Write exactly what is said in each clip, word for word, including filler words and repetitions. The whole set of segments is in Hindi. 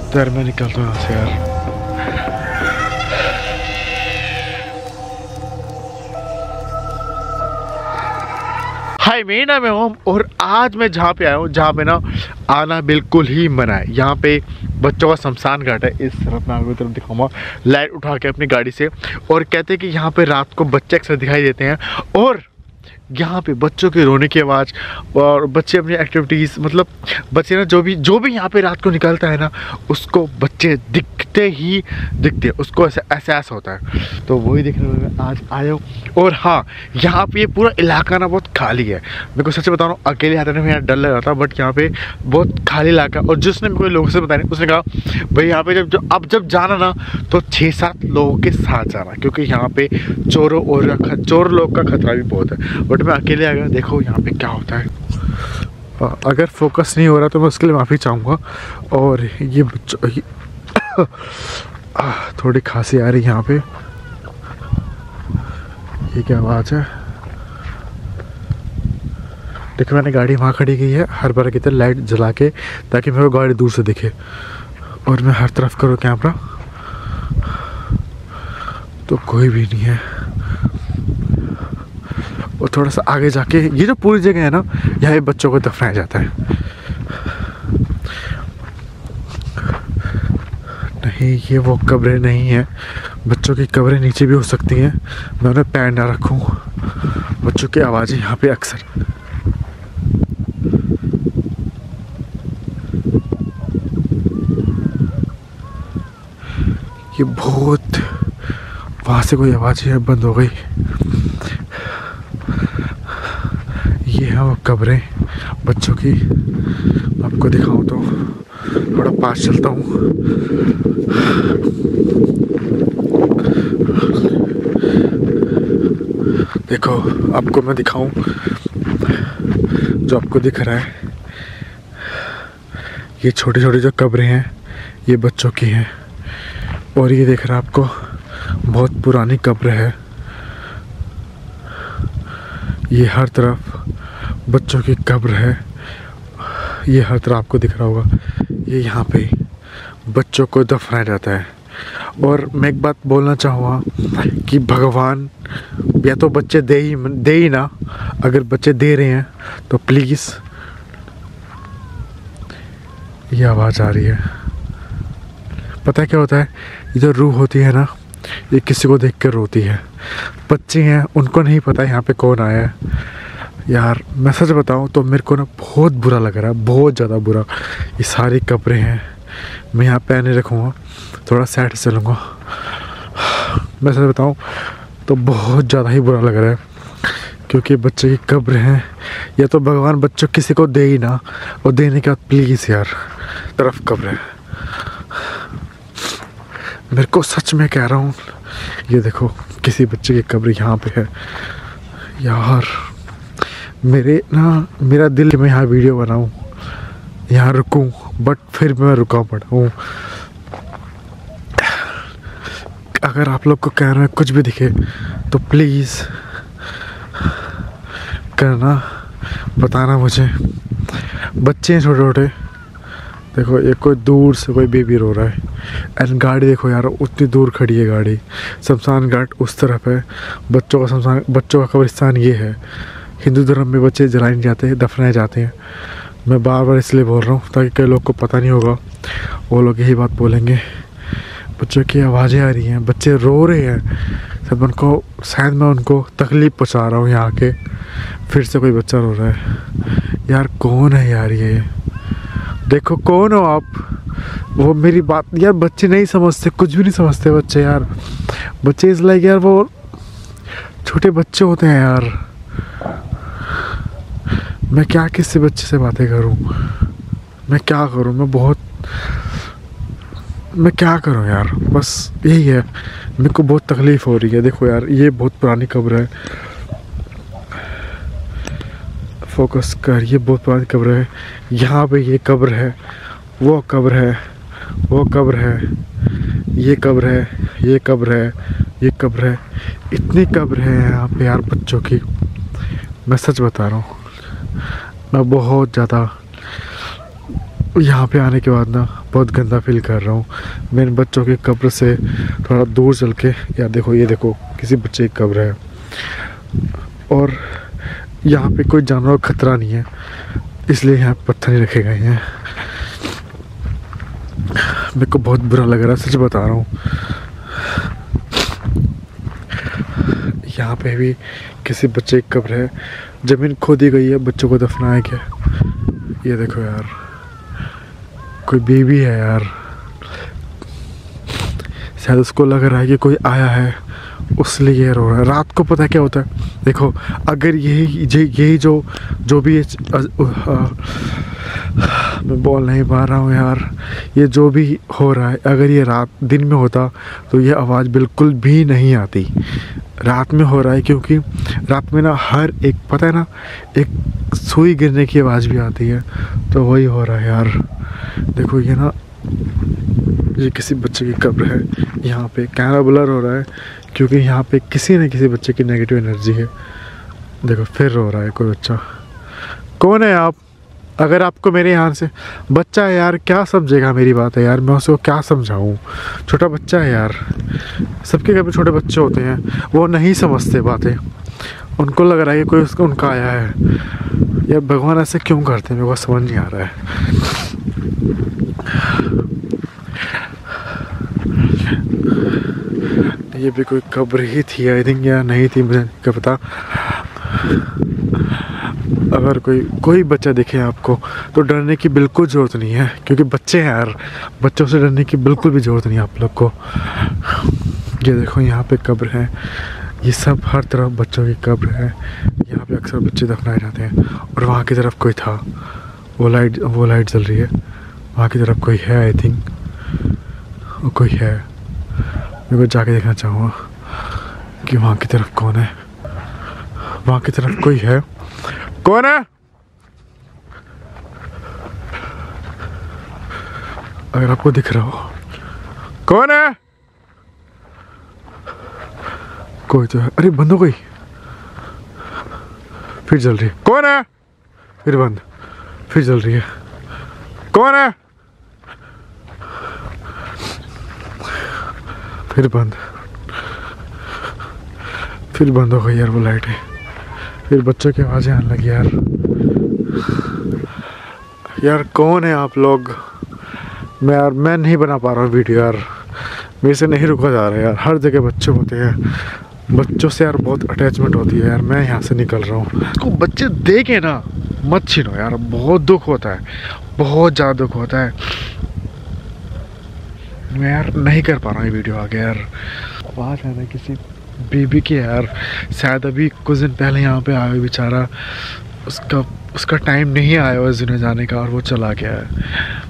देर में निकलता हूँ यहाँ से यार। हाय, मेरा नाम है ओम और आज मैं जहाँ पे आया हूँ, जहाँ पे ना आना बिल्कुल ही मना है। यहाँ पे बच्चों का शमशान घाट है। इस तरफ मैं आगे तरफ दिखाऊंगा लाइट उठा के अपनी गाड़ी से। और कहते हैं कि यहाँ पे रात को बच्चे अक्सर दिखाई देते हैं और यहाँ पे बच्चों के रोने की आवाज़ और बच्चे अपनी एक्टिविटीज़, मतलब बच्चे ना जो भी जो भी यहाँ पे रात को निकलता है ना, उसको बच्चे दिखते ही दिखते हैं, उसको ऐसा एहसास होता है। तो वही देखने में आज आया हूँ। और हाँ, यहाँ पे ये पूरा इलाका ना बहुत खाली है। मेरे को सच बता रहा हूँ, अकेले आते ना यहाँ डर लग रहा था, बट यहाँ पे बहुत खाली इलाका। और जिसने मेरे को लोगों से बताया, उसने कहा भाई यहाँ पे जब जब अब जब जाना ना तो छः सात लोगों के साथ जाना, क्योंकि यहाँ पे चोरों और चोर लोग का खतरा भी बहुत है। बट मैं अकेले आ गया। देखो यहाँ पे क्या होता है। अगर फोकस नहीं हो रहा तो मैं उसके लिए माफ़ी चाहूँगा। और ये बच्चों थोड़ी खांसी आ रही है यहाँ पे। ये क्या आवाज़ है? देखो मैंने गाड़ी वहाँ खड़ी की है हर बार की तरह लाइट जला के, ताकि मेरे को गाड़ी दूर से दिखे। और मैं हर तरफ करूँ कैमरा तो कोई भी नहीं है। और थोड़ा सा आगे जाके ये जो पूरी जगह है ना, यहाँ बच्चों को दफनाया जाता है। नहीं, ये वो कब्रें नहीं है। बच्चों की कब्रें नीचे भी हो सकती हैं। मैं उन्हें पैर ना रखूं। बच्चों की आवाज़ें यहाँ पे अक्सर। ये बहुत वहाँ से कोई आवाज़ है बंद हो गई। ये है वो कब्रें बच्चों की। आपको दिखाऊं तो थोड़ा पास चलता हूँ। देखो आपको मैं दिखाऊं, जो आपको दिख रहा है ये छोटी छोटी जो कब्रें हैं ये बच्चों की हैं। और ये देख रहा है आपको बहुत पुरानी कब्र है। ये हर तरफ बच्चों की कब्र है। ये हर तरफ आपको दिख रहा होगा। ये यहाँ पे बच्चों को दफनाया जाता है। और मैं एक बात बोलना चाहूँगा कि भगवान या तो बच्चे दे ही दे ही ना, अगर बच्चे दे रहे हैं तो प्लीज़। ये आवाज़ आ रही है। पता है क्या होता है? ये जो रूह होती है ना, ये किसी को देख कर रोती है। बच्चे हैं, उनको नहीं पता यहाँ पे कौन आया है। यार मैं सच बताऊँ तो मेरे को ना बहुत बुरा लग रहा है, बहुत ज़्यादा बुरा। ये सारी कब्रें हैं। मैं यहाँ पैर नहीं रखूँगा, थोड़ा साइड से चलूँगा। मैं सच बताऊँ तो बहुत ज़्यादा ही बुरा लग रहा है, क्योंकि बच्चे की कब्र हैं। या तो भगवान बच्चों किसी को दे ही ना, और देने का प्लीज़ यार तरफ कब्र है। मेरे को सच में कह रहा हूँ, ये देखो किसी बच्चे की कब्र यहाँ पे है। यार मेरे ना मेरा दिल मैं यहाँ वीडियो बनाऊँ, यहाँ रुकूँ, बट फिर मैं रुका पड़ा हूँ। अगर आप लोग को कैमरे में कुछ भी दिखे तो प्लीज़ करना, बताना मुझे। बच्चे हैं छोटे छोटे। देखो ये कोई दूर से कोई बेबी रो रहा है। एंड गाड़ी देखो यार, उतनी दूर खड़ी है गाड़ी। शमशान घाट उस तरफ है, बच्चों का शमशान, बच्चों का कब्रिस्तान ये है। हिंदू धर्म में बच्चे जलाए नहीं जाते, दफनाए जाते हैं। मैं बार बार इसलिए बोल रहा हूँ ताकि कई लोग को पता नहीं होगा, वो लोग यही बात बोलेंगे। बच्चों की आवाज़ें आ रही हैं, बच्चे रो रहे हैं। सब उनको, शायद मैं उनको तकलीफ़ पहुँचा रहा हूँ यहाँ के। फिर से कोई बच्चा रो रहा है। यार कौन है यार ये? देखो कौन हो आप? वो मेरी बात यार, बच्चे नहीं समझते, कुछ भी नहीं समझते बच्चे यार। बच्चे इस लाइक यार वो छोटे बच्चे होते हैं यार। मैं क्या किसी बच्चे से बातें करूं? मैं क्या करूं? मैं बहुत मैं क्या करूं यार? बस यही है, मेरे को बहुत तकलीफ़ हो रही है। देखो यार ये बहुत पुरानी कब्र है। फोकस कर, ये बहुत पुरानी कब्र है। यहाँ पे ये कब्र है, वो कब्र है, वो कब्र है, ये कब्र है, ये कब्र है, ये कब्र है। इतनी कब्र है यहाँ पे यार बच्चों की। मैं सच बता रहा हूँ, मैं बहुत ज़्यादा यहाँ पे आने के बाद ना बहुत गंदा फील कर रहा हूँ। मैं इन बच्चों के कब्र से थोड़ा दूर चल के, यार देखो ये देखो किसी बच्चे की कब्र है और यहाँ पे कोई जानवर का खतरा नहीं है, इसलिए यहाँ पे पत्थर नहीं रखे गए हैं। मेरे को बहुत बुरा लग रहा है, सच बता रहा हूँ। यहाँ पे भी किसी बच्चे की कब्र है, ज़मीन खोदी गई है बच्चों को दफनाया गया। ये देखो यार, कोई बेबी है यार, शायद उसको लग रहा है कि कोई आया है, उसलिए ये रो रहा है। रात को पता है क्या होता है, देखो अगर यही यही जो जो भी आ, आ, मैं बोल नहीं पा रहा हूँ यार, ये जो भी हो रहा है अगर ये रात दिन में होता तो ये आवाज़ बिल्कुल भी नहीं आती। रात में हो रहा है क्योंकि रात में ना हर एक, पता है ना, एक सुई गिरने की आवाज़ भी आती है, तो वही हो रहा है यार। देखो ये ना, ये किसी बच्चे की कब्र है। यहाँ पे कैमरा ब्लर हो रहा है क्योंकि यहाँ पे किसी न किसी बच्चे की नेगेटिव एनर्जी है। देखो फिर रो रहा है कोई बच्चा। कौन है आप? अगर आपको मेरे यहाँ से बच्चा है यार, क्या समझेगा मेरी बात है यार, मैं उसको क्या समझाऊँ? छोटा बच्चा है यार, सबके घर में छोटे बच्चे होते हैं, वो नहीं समझते बातें, उनको लग रहा है कि कोई उसका उनका आया है। यार भगवान ऐसे क्यों करते हैं, मेरे को समझ नहीं आ रहा है। ये भी कोई कब्र ही थी आई थिंक, या नहीं थी मुझे क्या पता। अगर कोई कोई बच्चा दिखे आपको तो डरने की बिल्कुल ज़रूरत नहीं है, क्योंकि बच्चे हैं यार, बच्चों से डरने की बिल्कुल भी ज़रूरत नहीं है आप लोग को। ये देखो यहाँ पे कब्र है, ये सब हर तरफ बच्चों की कब्र है। यहाँ पे अक्सर बच्चे दफनाए जाते हैं। और वहाँ की तरफ कोई था, वो लाइट वो लाइट जल रही है, वहाँ की तरफ कोई है आई थिंक, वो कोई है। मैं को जाके देखना चाहूँगा कि वहाँ की तरफ कौन है। वहाँ की तरफ कोई है, कौन है? अगर आपको दिख रहा हो, कौन है? कोई तो है। अरे बंद हो गई, फिर जल रही है। कौन है? फिर बंद, फिर जल रही है। कौन है? फिर बंद, फिर बंद हो गई यार वो लाइट है। फिर बच्चों की आवाज़ें आने लगी यार। यार कौन है आप लोग? मैं यार मैं नहीं बना पा रहा हूँ वीडियो यार, मेरे से नहीं रुका जा रहा है यार। हर जगह बच्चे होते हैं, बच्चों से यार बहुत अटैचमेंट होती है यार। मैं यहाँ से निकल रहा हूँ। इसको बच्चे देखे ना मत छीनो यार, बहुत दुख होता है, बहुत ज़्यादा दुख होता है। मैं यार नहीं कर पा रहा हूँ ये वीडियो आगे यार। आवाज़ आ रहा है किसी बेबी की यार, शायद अभी कुछ दिन पहले यहाँ पे आया बेचारा, उसका उसका टाइम नहीं आया उस दिन जाने का और वो चला गया है।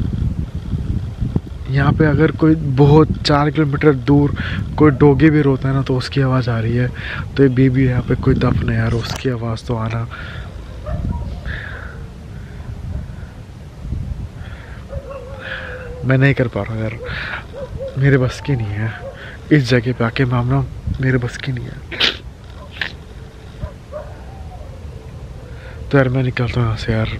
यहाँ पे अगर कोई बहुत चार किलोमीटर दूर कोई डोगी भी रोता है ना तो उसकी आवाज़ आ रही है, तो ये बेबी यहाँ पे कोई दफन है यार, उसकी आवाज़ तो आना। मैं नहीं कर पा रहा हूँ यार, मेरे बस की नहीं है इस जगह पे आके मामला, मेरे बस की नहीं है। तो यार मैं निकलता हूँ यहाँ से यार,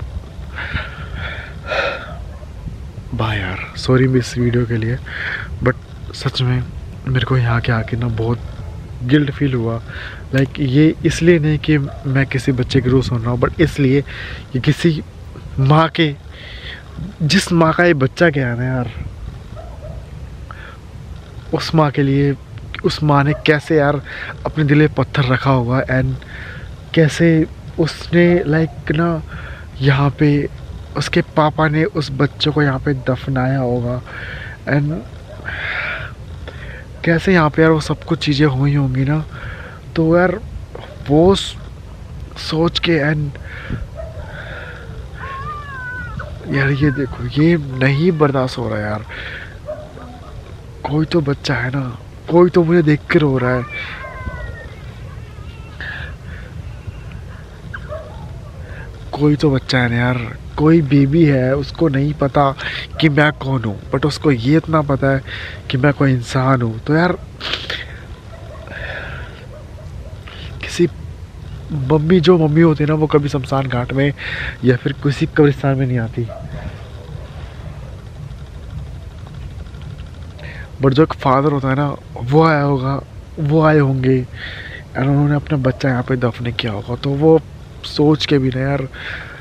बाय यार। सॉरी भी इस वीडियो के लिए, बट सच में मेरे को यहाँ के आके ना बहुत गिल्ट फील हुआ। लाइक ये इसलिए नहीं कि मैं किसी बच्चे के रूह सुन रहा हूँ, बट इसलिए कि किसी माँ के, जिस माँ का ये बच्चा गया ना यार, उस माँ के लिए, उस माँ ने कैसे यार अपने दिल में पत्थर रखा होगा, एंड कैसे उसने लाइक ना यहाँ पे उसके पापा ने उस बच्चे को यहाँ पे दफनाया होगा, एंड कैसे यहाँ पे यार वो सब कुछ चीज़ें हुई होंगी ना। तो यार वो सोच के, एंड यार ये देखो, ये नहीं बर्दाश्त हो रहा यार। कोई तो बच्चा है ना, कोई तो मुझे देख कर रो रहा है। कोई तो बच्चा है ना यार, कोई बेबी है, उसको नहीं पता कि मैं कौन हूँ, बट उसको ये इतना पता है कि मैं कोई इंसान हूँ। तो यार किसी मम्मी, जो मम्मी होती है ना, वो कभी शमशान घाट में या फिर किसी कब्रिस्तान में नहीं आती। बट जो एक फादर होता है ना, वो आया होगा, वो आए होंगे और उन्होंने अपना बच्चा यहाँ पे दफन किया होगा, तो वो सोच के भी ना यार